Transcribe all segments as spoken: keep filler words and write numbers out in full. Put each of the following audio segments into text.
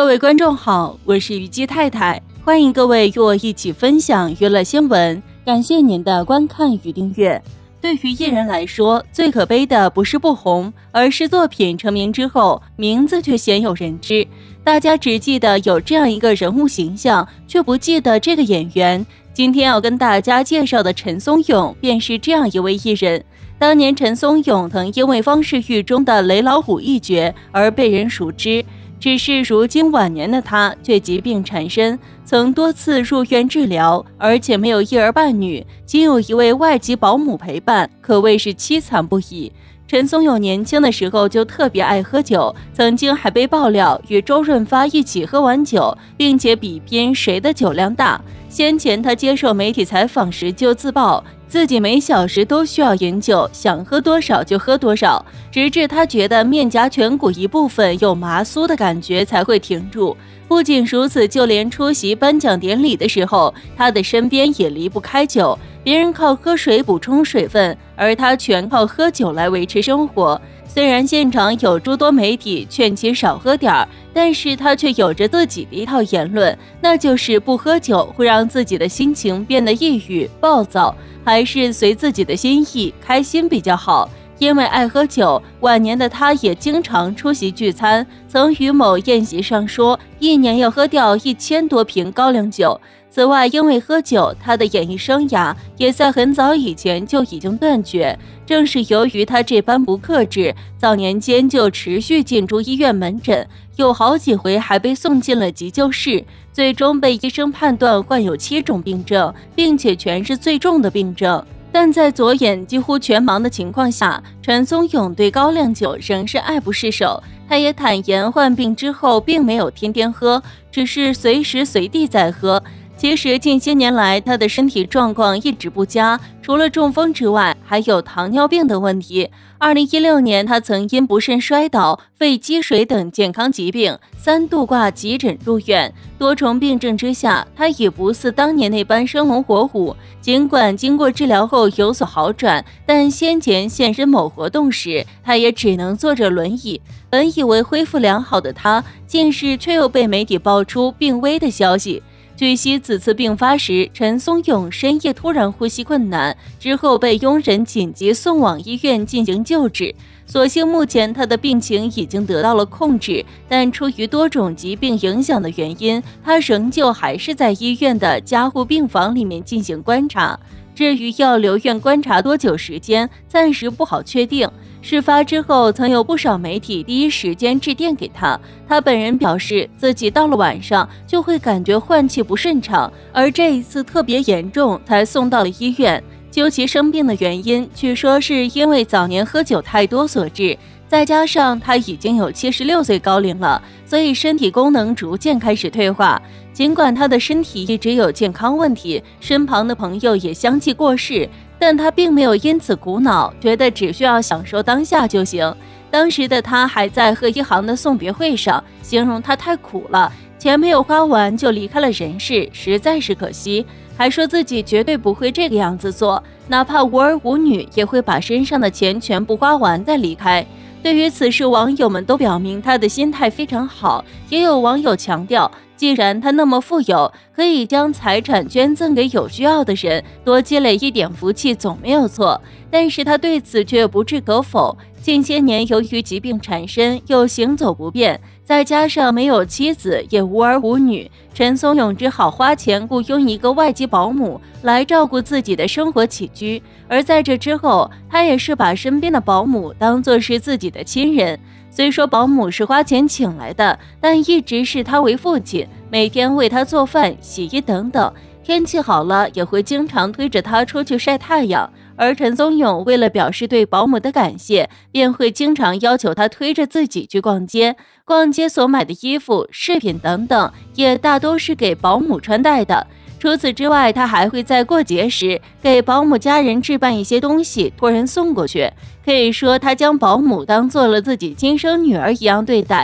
位观众好，我是虞姬太太，欢迎各位与我一起分享娱乐新闻，感谢您的观看与订阅。对于艺人来说，最可悲的不是不红，而是作品成名之后，名字却鲜有人知。大家只记得有这样一个人物形象，却不记得这个演员。今天要跟大家介绍的陈松勇，便是这样一位艺人。当年陈松勇曾因为方世玉中的雷老虎一角而被人熟知，只是如今晚年的他却疾病缠身，曾多次入院治疗，而且没有一儿半女，仅有一位外籍保姆陪伴，可谓是凄惨不已。陈松勇年轻的时候就特别爱喝酒，曾经还被爆料与周润发一起喝完酒，并且比拼谁的酒量大。先前他接受媒体采访时就自曝，自己每小时都需要饮酒，想喝多少就喝多少，直至他觉得面颊颧骨一部分有麻酥的感觉才会停住。不仅如此，就连出席颁奖典礼的时候，他的身边也离不开酒。别人靠喝水补充水分，而他全靠喝酒来维持生活。虽然现场有诸多媒体劝其少喝点儿，但是他却有着自己的一套言论，那就是不喝酒会让自己的心情变得抑郁暴躁，还是随自己的心意开心比较好。因为爱喝酒，晚年的他也经常出席聚餐，曾于某宴席上说，一年要喝掉一千多瓶高粱酒。此外，因为喝酒，他的演艺生涯也在很早以前就已经断绝。正是由于他这般不克制，早年间就持续进出医院门诊，有好几回还被送进了急救室，最终被医生判断患有七种病症，并且全是最重的病症。但在左眼几乎全盲的情况下，陈松勇对高粱酒仍是爱不释手。他也坦言，患病之后并没有天天喝，只是随时随地在喝。其实近些年来，他的身体状况一直不佳，除了中风之外，还有糖尿病的问题。二零一六年，他曾因不慎摔倒、肺积水等健康疾病，三度挂急诊入院。多重病症之下，他也不似当年那般生龙活虎。尽管经过治疗后有所好转，但先前现身某活动时，他也只能坐着轮椅。本以为恢复良好的他，近日却又被媒体爆出病危的消息。据悉，此次病发时，陈松勇深夜突然呼吸困难，之后被佣人紧急送往医院进行救治。所幸目前他的病情已经得到了控制，但出于多种疾病影响的原因，他仍旧还是在医院的加护病房里面进行观察。至于要留院观察多久时间，暂时不好确定。事发之后，曾有不少媒体第一时间致电给他，他本人表示自己到了晚上就会感觉换气不顺畅，而这一次特别严重，才送到了医院。究其生病的原因，据说是因为早年喝酒太多所致，再加上他已经有七十六岁高龄了，所以身体功能逐渐开始退化。尽管他的身体一直有健康问题，身旁的朋友也相继过世，但他并没有因此苦恼，觉得只需要享受当下就行。当时的他还在贺一航的送别会上形容他太苦了，钱没有花完就离开了人世，实在是可惜。还说自己绝对不会这个样子做，哪怕无儿无女，也会把身上的钱全部花完再离开。对于此事，网友们都表明他的心态非常好，也有网友强调，既然他那么富有，可以将财产捐赠给有需要的人，多积累一点福气总没有错。但是他对此却不置可否。近些年由于疾病缠身，又行走不便，再加上没有妻子，也无儿无女，陈松勇只好花钱雇佣一个外籍保姆来照顾自己的生活起居。而在这之后，他也是把身边的保姆当作是自己的亲人。虽说保姆是花钱请来的，但一直视他为父亲，每天为他做饭、洗衣等等。天气好了，也会经常推着他出去晒太阳。而陈松勇为了表示对保姆的感谢，便会经常要求他推着自己去逛街。逛街所买的衣服、饰品等等，也大都是给保姆穿戴的。除此之外，他还会在过节时给保姆家人置办一些东西，托人送过去。可以说，他将保姆当做了自己亲生女儿一样对待。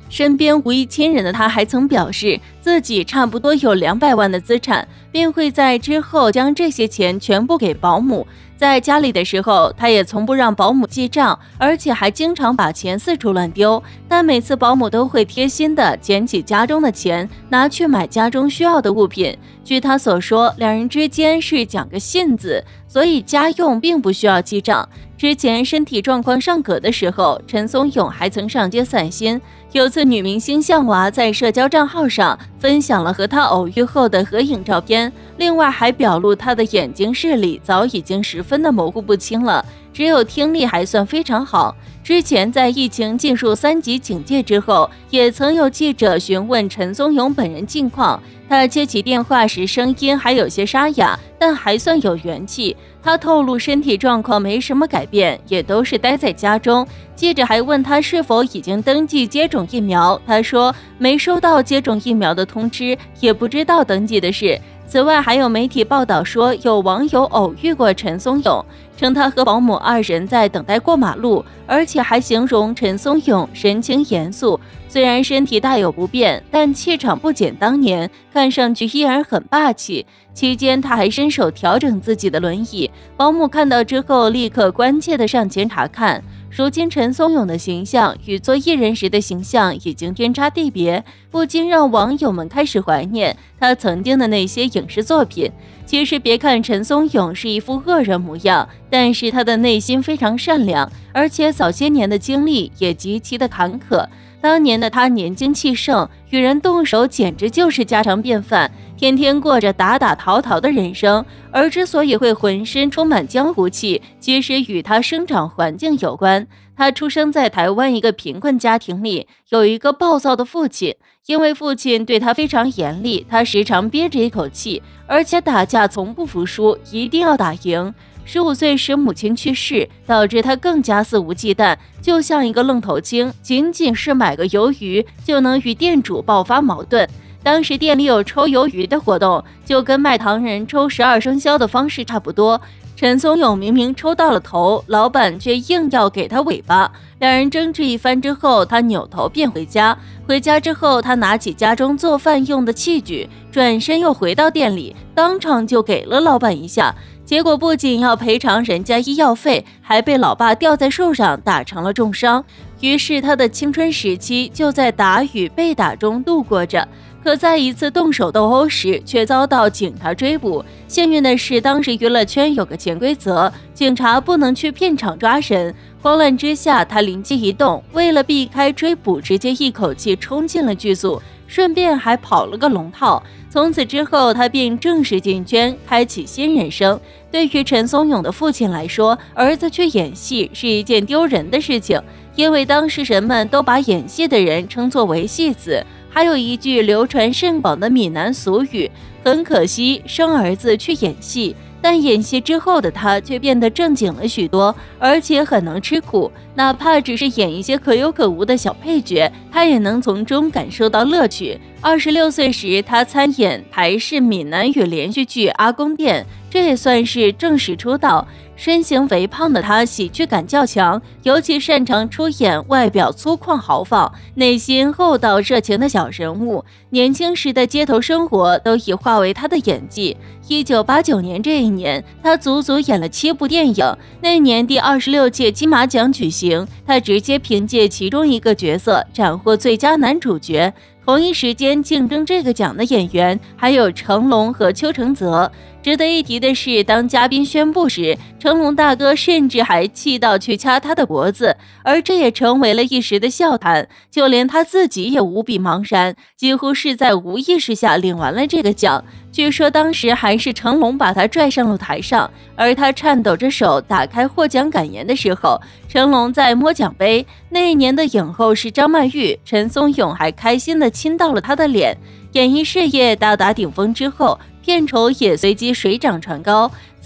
身边无一亲人的他还曾表示自己差不多有两百万的资产，并会在之后将这些钱全部给保姆。在家里的时候，他也从不让保姆记账，而且还经常把钱四处乱丢，但每次保姆都会贴心的捡起家中的钱，拿去买家中需要的物品。据他所说，两人之间是讲个信字，所以家用并不需要记账。之前身体状况尚可的时候，陈松勇还曾上街散心。有次女明星向娃在社交账号上分享了和她偶遇后的合影照片，另外还表露她的眼睛视力早已经十分的模糊不清了，只有听力还算非常好。之前在疫情进入三级警戒之后，也曾有记者询问陈松勇本人近况，他接起电话时声音还有些沙哑，但还算有元气。他透露身体状况没什么改变，也都是待在家中。记者还问他是否已经登记接种疫苗，他说没收到接种疫苗的通知，也不知道登记的事。此外，还有媒体报道说，有网友偶遇过陈松勇，称他和保姆二人在等待过马路，而且还形容陈松勇神情严肃，虽然身体大有不便，但气场不减当年，看上去依然很霸气。期间他还伸手调整自己的轮椅，保姆看到之后立刻关切地上前查看。如今陈松勇的形象与做艺人时的形象已经天差地别，不禁让网友们开始怀念他曾经的那些影视作品。其实别看陈松勇是一副恶人模样，但是他的内心非常善良，而且早些年的经历也极其的坎坷。当年的他年轻气盛，与人动手简直就是家常便饭，天天过着打打逃逃的人生。而之所以会浑身充满江湖气，其实与他生长环境有关。他出生在台湾一个贫困家庭里，有一个暴躁的父亲，因为父亲对他非常严厉，他时常憋着一口气，而且打架从不服输，一定要打赢。十五岁时母亲去世，导致他更加肆无忌惮，就像一个愣头青，仅仅是买个鱿鱼就能与店主爆发矛盾。当时店里有抽鱿鱼的活动，就跟卖糖人抽十二生肖的方式差不多。陈松勇明明抽到了头，老板却硬要给他尾巴。两人争执一番之后，他扭头便回家。回家之后，他拿起家中做饭用的器具，转身又回到店里，当场就给了老板一下。结果不仅要赔偿人家医药费，还被老爸吊在树上打成了重伤。于是他的青春时期就在打与被打中度过着。可在一次动手斗殴时，却遭到警察追捕。幸运的是，当时娱乐圈有个潜规则，警察不能去片场抓人。慌乱之下，他灵机一动，为了避开追捕，直接一口气冲进了剧组，顺便还跑了个龙套。从此之后，他便正式进圈，开启新人生。对于陈松勇的父亲来说，儿子去演戏是一件丢人的事情，因为当时人们都把演戏的人称作为戏子。还有一句流传甚广的闽南俗语，很可惜生儿子去演戏，但演戏之后的他却变得正经了许多，而且很能吃苦，哪怕只是演一些可有可无的小配角，他也能从中感受到乐趣。二十六岁时，他参演台视闽南语连续剧《阿公店》，这也算是正式出道。身形肥胖的他喜剧感较强，尤其擅长出演外表粗犷豪放、内心厚道热情的小人物。年轻时的街头生活都已化为他的演技。一九八九年这一年，他足足演了七部电影。那年第二十六届金马奖举行，他直接凭借其中一个角色斩获最佳男主角。同一时间竞争这个奖的演员还有成龙和邱承泽。值得一提的是，当嘉宾宣布时，成龙大哥甚至还气到去掐他的脖子，而这也成为了一时的笑谈，就连他自己也无比茫然，几乎是在无意识下领完了这个奖。据说当时还是成龙把他拽上了台上，而他颤抖着手打开获奖感言的时候，成龙在摸奖杯。那一年的影后是张曼玉，陈松勇还开心地亲到了她的脸。演艺事业到达顶峰之后，片酬也随即水涨船高。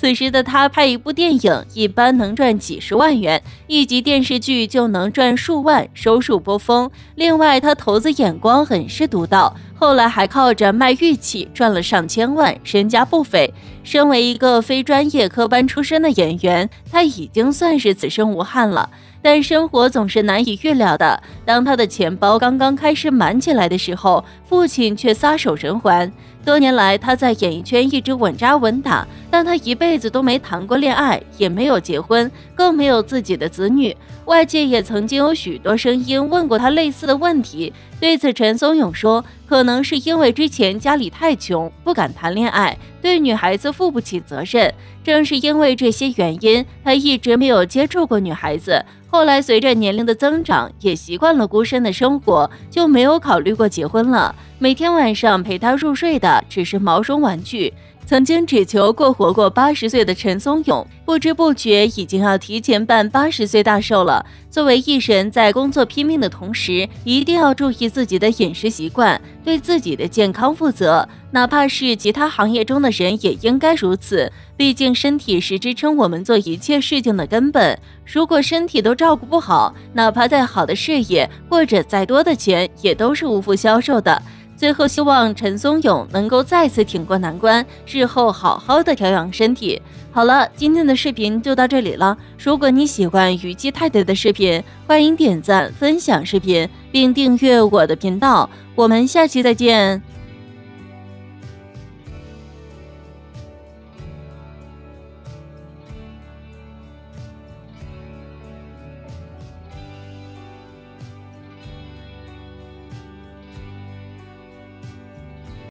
此时的他拍一部电影一般能赚几十万元，一集电视剧就能赚数万，收视颇丰。另外他投资眼光很是独到，后来还靠着卖玉器赚了上千万，身家不菲。身为一个非专业科班出身的演员，他已经算是此生无憾了。但生活总是难以预料的，当他的钱包刚刚开始满起来的时候，父亲却撒手人寰。多年来，他在演艺圈一直稳扎稳打，但他一辈子都没谈过恋爱，也没有结婚，更没有自己的子女。外界也曾经有许多声音问过他类似的问题，对此陈松勇说，可能是因为之前家里太穷，不敢谈恋爱，对女孩子负不起责任。正是因为这些原因，他一直没有接触过女孩子。后来随着年龄的增长，也习惯了孤身的生活，就没有考虑过结婚了。每天晚上陪她入睡的只是毛绒玩具。曾经只求过活过八十岁的陈松勇，不知不觉已经要提前办八十岁大寿了。作为艺人，在工作拼命的同时，一定要注意自己的饮食习惯，对自己的健康负责。哪怕是其他行业中的人，也应该如此。毕竟身体是支撑我们做一切事情的根本。如果身体都照顾不好，哪怕再好的事业或者再多的钱，也都是无福消受的。最后希望陈松勇能够再次挺过难关，日后好好的调养身体。好了，今天的视频就到这里了。如果你喜欢虞姬太太的视频，欢迎点赞、分享视频，并订阅我的频道。我们下期再见。